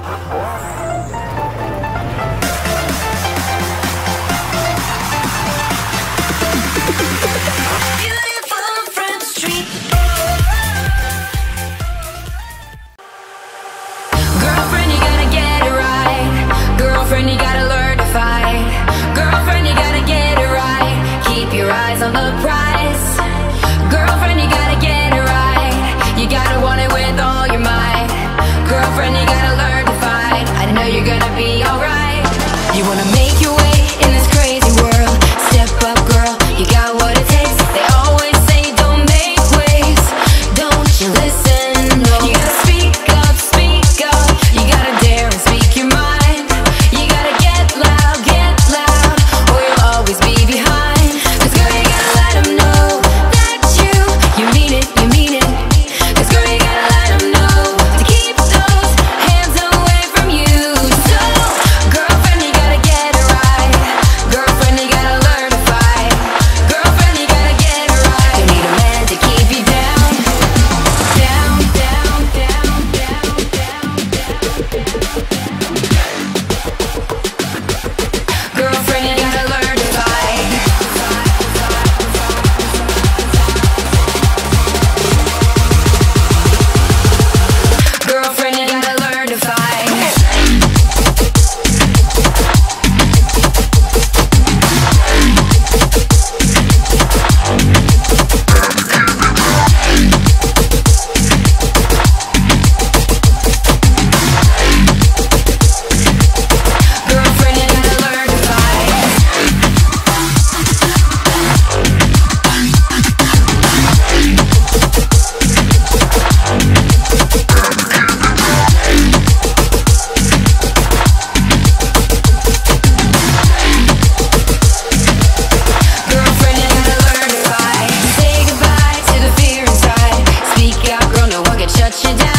Girlfriend, you gotta get it right. Girlfriend, you gotta learn to fight. Girlfriend, you gotta get it right. Keep your eyes on the prize. Girlfriend, you gotta get it right. You gotta want it with all your might. Girlfriend, you gotta learn to fight. I know you're gonna be alright. You wanna make your way in this crazy world. Step up, girl, you got what it takes. They always say don't make waves. Don't you listen? No. You gotta speak up, speak up. You gotta dare and speak your mind. You gotta get loud, or you'll always be behind. 'Cause girl, you gotta let them know that you mean it, you mean it. 'Cause girl, you gotta let them know to keep those hands away from you. So, girlfriend, you gotta get it right. Girlfriend, you gotta learn to fight. Girlfriend, you gotta get it right. You need a man to keep you down, down, down, down, down, down. Girlfriend, you gotta learn to fight. Girlfriend, you gotta learn to fight. Girlfriend, you gotta learn to fight. Girlfriend, you gotta learn to fight. Say goodbye to the fear inside. Speak out, girl, no one can shut you down.